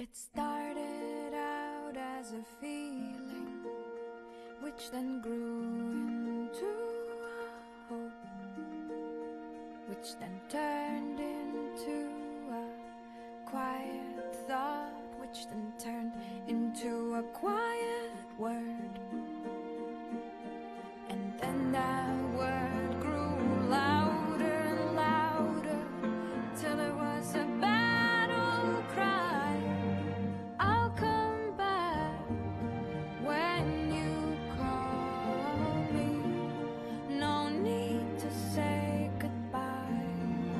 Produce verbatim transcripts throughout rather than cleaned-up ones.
It started out as a feeling, which then grew into a hope, which then turned into a quiet thought, which then turned into a quiet word. And then that word grew louder and louder, till it was a battle cry. I'll come back when you call me. No need to say goodbye.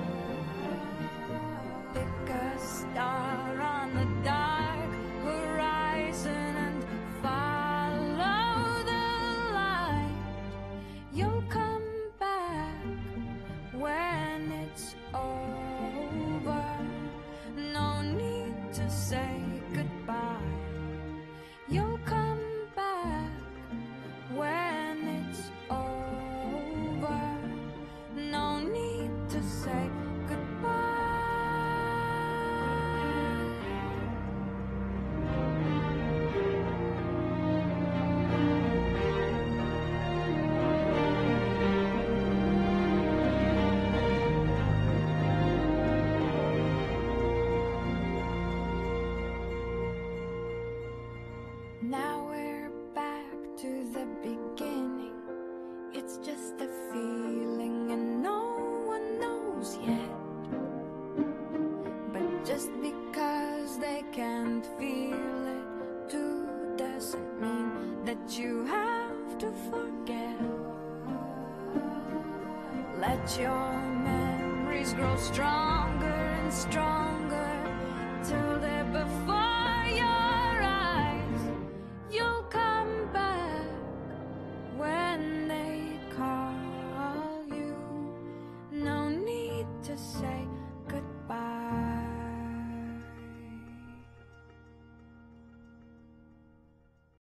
Pick a star on the dark horizon and follow the light. You'll come back when it's over. No need to say goodbye. You'll come back when it's over. No need to say goodbye. Now we're back to the beginning. It's just a feeling and no one knows yet. But just because they can't feel it too doesn't mean that you have to forget. Let your memories grow stronger and stronger.